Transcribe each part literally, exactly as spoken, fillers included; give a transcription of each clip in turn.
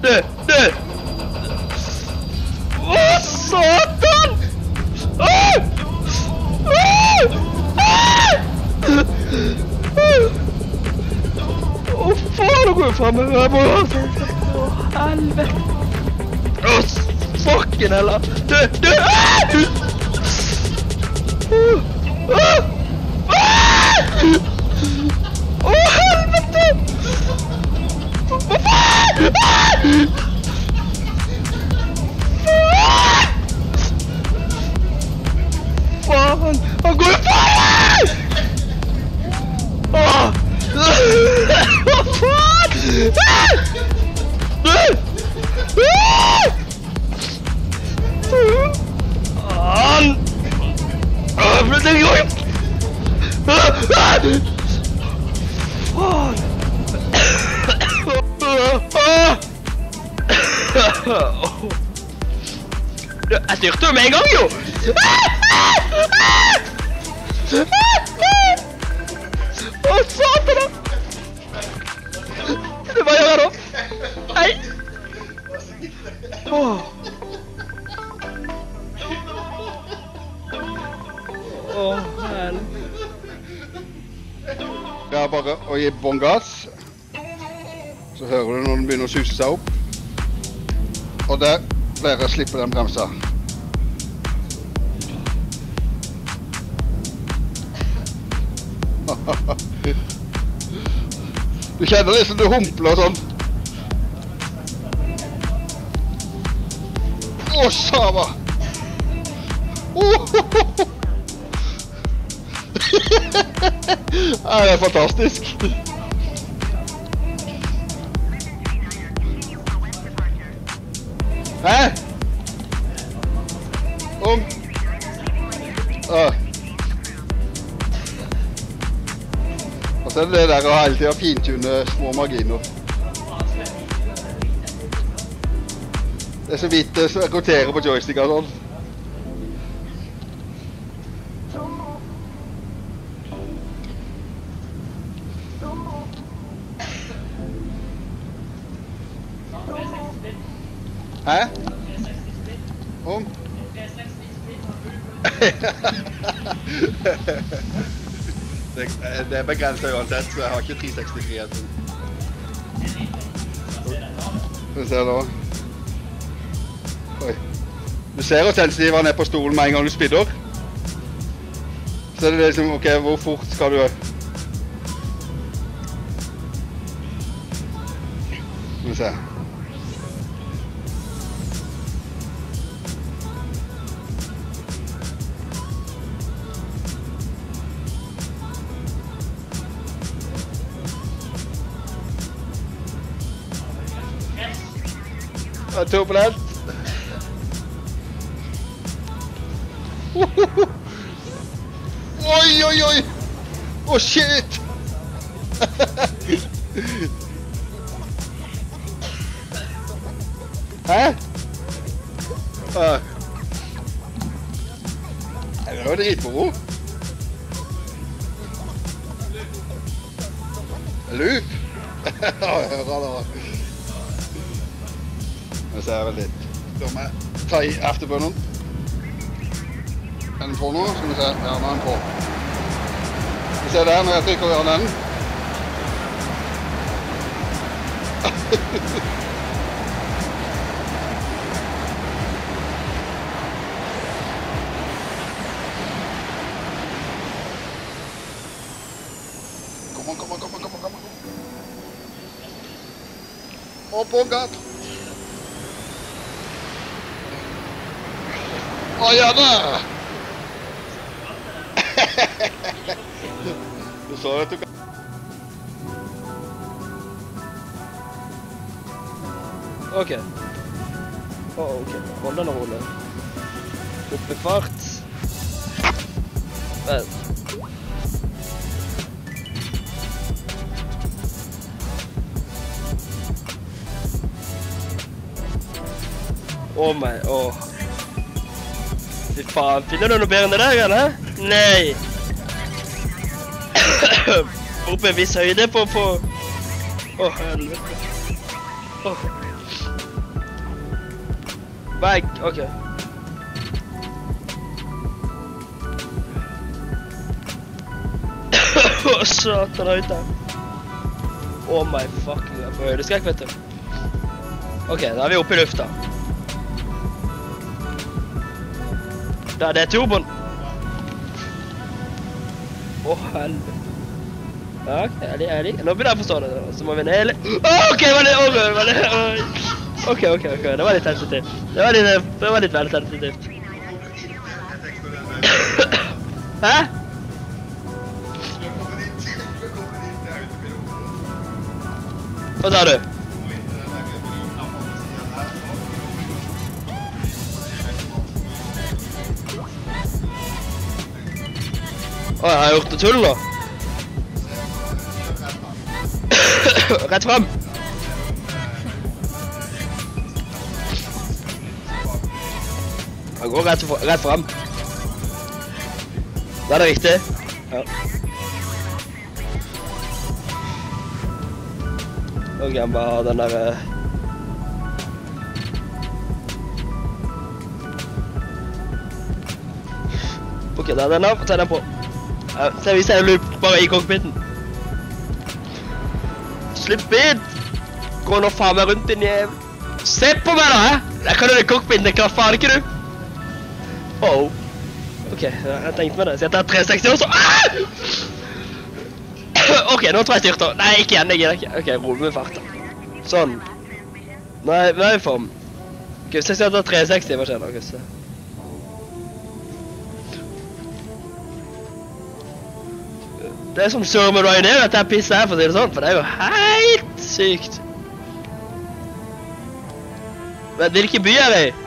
Du, du! Åh, satan! Åh! Åh! Åh, faen, nå går jeg fremme. Jeg må... Åh, helvete. Åh, fucking heller. Du, du! Åh! Åh! Åh, helvete! Hva faen? Faen! Han går jo faen! Åh! Hva faen? Han! Åh, det går jo! Faen! Jeg styrte jo med en gang, jo! Å, satan da! Hva gjør jeg da? Hei! Åh! Åh, hel. Det er bare å gi bånn gass. Så hører du når den begynner å suse seg opp. Og der pleier jeg å slippe den bremsa. Du kjenner liksom du humpler og sånn. Å, sava! Ja, det er fantastisk. Hæ? Om? Ah. Og så er det det der å hele tiden fintune små marginer. Det er så vidt det roterer på joystick og sånn. Hæ? Om? det, det er begrenset uansett, så jeg har ikke tre sekstitre igjen. Skal vi se da. Oi. Du ser hvor sensitiv han er på stolen med en gang du spidder. Så er det liksom, ok, hvor fort skal du... Skal vi se. Det er turbulent. Oi, oi, oi! Åh, shit! Hæ? Det var dritmoro. Loop? Ja, jeg hører det. Men så er det litt. Da må jeg ta i afterburnen. Er den på nå? Skal vi se. Ja, nå er den på. Skal vi se der når jeg trykker over den. Kom an, kom an, kom an, kom an, kom an. Og på gatt. Å, ja da! Du så at du kan... Ok. Å, ok. Hold den og rolle. Opp i fart. Vent. Åh, meg, åh. Fy faen, finner du noe bedre enn det der, eller? Nei! Oppe en viss høyde på, på... Åh, helvete. Åh. Vegg, ok. Åh, satan høyt der. Oh my fucking god, for høydeskrekk, vet du. Ok, da er vi oppe i lufta. Da er det turboen. Åh, oh, helvete. Ja, ok, jeg liker. Nå begynner jeg å forstå det, så må vi ned litt. Åh, ok, var det, åh, var det, ok, ok, ok, det var litt sensitivt. Det var litt, det var litt veldig sensitivt. Hæ? Hva sa du? Åh, jeg har gjort det tull nå. Rett frem. Han går rett, rett frem. Da er det riktig. Ja. Ok, jeg bare har den der... Uh... Ok, da er den av, ta den på. Uh, så vi ser loop bare i cockpiten. Slipp bit! Gå nå faen meg rundt din jævel. Se på meg da, hæ? Jeg kan jo det i cockpiten, det klarer faen ikke du. Oh. Ok, jeg tenkte meg det. Så jeg tar tre seksti også. Ah! Ok, nå tror jeg styrter. Nei, ikke igjen, jeg gir ikke. Ok, rolig med farta. Sånn. Nå er vi i form. Ok, så jeg tar tre seksti, hva skjer da? Det er som surr med Ryanair, dette er pisset her, for å si det sånn, for det er jo helt sykt. Men hvilke by er det i?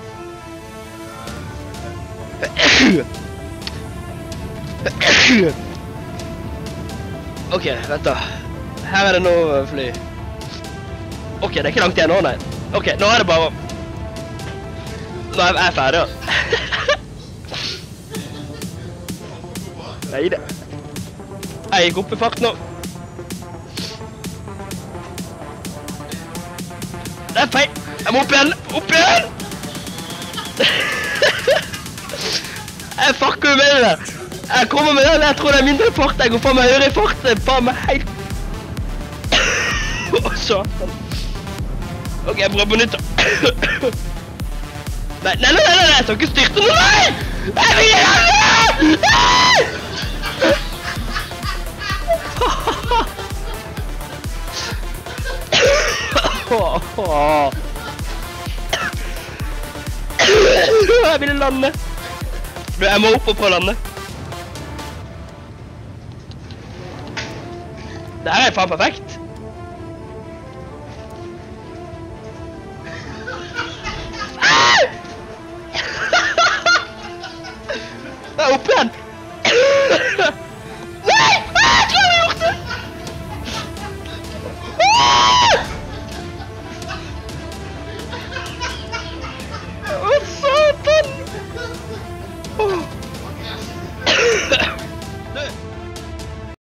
Ok, vent da. Her er det noe fly. Ok, det er ikke langt igjen nå, nei. Ok, nå er det bare... Nå er jeg ferdig, da. Nei, det. Jeg gikk opp i fart nå. Det er feil. Jeg må opp igjen. Opp igjen! Jeg fucker jo med det. Jeg kommer med den. Jeg tror det er mindre fart. Jeg går faen meg høyere i fart. Det er faen meg helt... Åh, satan. Ok, jeg prøver på nytt da. Nei, nei, nei, nei, nei, jeg skal ikke styrte noe, nei! Jeg vil gjøre det! Jeg vil lande. Jeg må opp og prøve å lande. Det her er faen perfekt. Jeg er oppe igjen.